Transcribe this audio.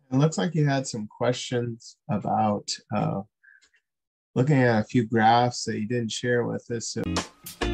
It looks like you had some questions about looking at a few graphs that you didn't share with us. So